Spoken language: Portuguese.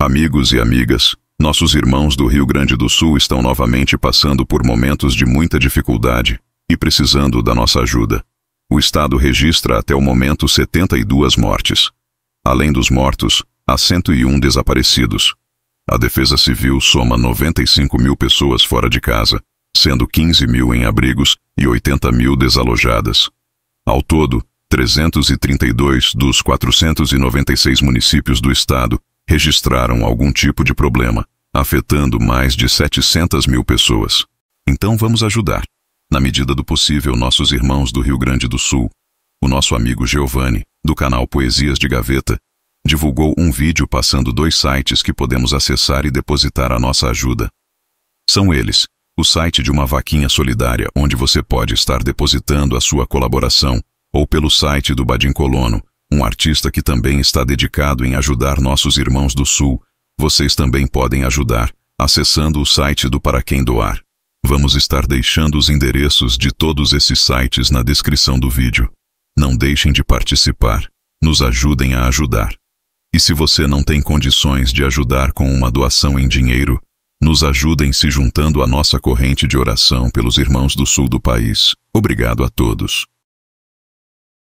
Amigos e amigas, nossos irmãos do Rio Grande do Sul estão novamente passando por momentos de muita dificuldade e precisando da nossa ajuda. O estado registra até o momento 72 mortes. Além dos mortos, há 101 desaparecidos. A Defesa Civil soma 95 mil pessoas fora de casa, sendo 15 mil em abrigos e 80 mil desalojadas. Ao todo, 332 dos 496 municípios do estado registraram algum tipo de problema, afetando mais de 700 mil pessoas. Então vamos ajudar, na medida do possível, nossos irmãos do Rio Grande do Sul. O nosso amigo Giovanni, do canal Poesias de Gaveta, divulgou um vídeo passando 2 sites que podemos acessar e depositar a nossa ajuda. São eles: o site de uma vaquinha solidária, onde você pode estar depositando a sua colaboração, ou pelo site do Badim Colono, um artista que também está dedicado em ajudar nossos irmãos do Sul. Vocês também podem ajudar, acessando o site do Para Quem Doar. Vamos estar deixando os endereços de todos esses sites na descrição do vídeo. Não deixem de participar, nos ajudem a ajudar. E se você não tem condições de ajudar com uma doação em dinheiro, nos ajudem se juntando à nossa corrente de oração pelos irmãos do sul do país. Obrigado a todos.